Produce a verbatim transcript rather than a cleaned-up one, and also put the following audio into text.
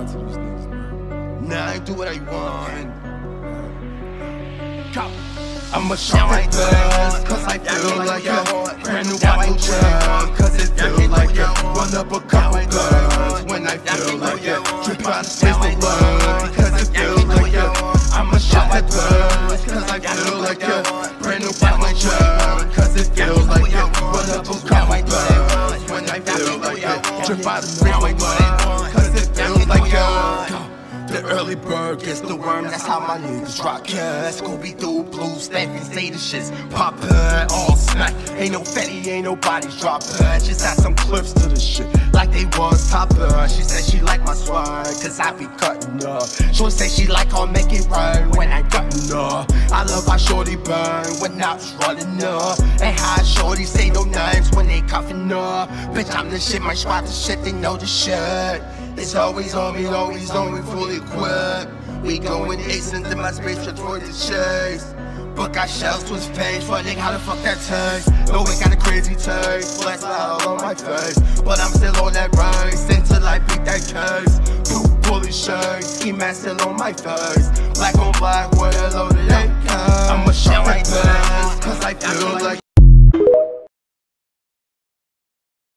lie to these niggas, man. Nah, I do what I want. I'ma shop like this, cause I feel like it. Brand new bottle jam, cause it feel like it. Run up a couple guns when I feel like it. Drip out of space the blood, because it feel like it. I'ma shop like this, cause I feel like it. Brand new bottle jam, cause it feel like it. Run up a couple guns when I feel like it. Drip out of space the blood, cause it feel like it. The early bird gets the worm, that's how my niggas rock. Yeah, Scooby-Doo, blue stamping, say the shits poppin', all smack. Ain't no fatty, ain't no bodies droppin'. Just add some clips to the shit, like they was toppin'. She said she like my swag, cause I be cuttin' her. She'll say she like I'll make it rain when I cuttin' her. I love how shorty burn when I was running her. And how shorty say no names when they cuffin' her. Bitch, I'm the shit, my squad the shit, they know the shit. It's always on me, always on me, fully equipped. We going ace into my space, toward the chase. Book got shells to his face, fuck nigga, how the fuck that taste? No, it got a crazy taste, flex all on my face. But I'm still on that race, until I beat that case. Poop, bully shade, ski mask still on my face. Black on black, with a loaded A K. I'ma shot like this, cause I feel like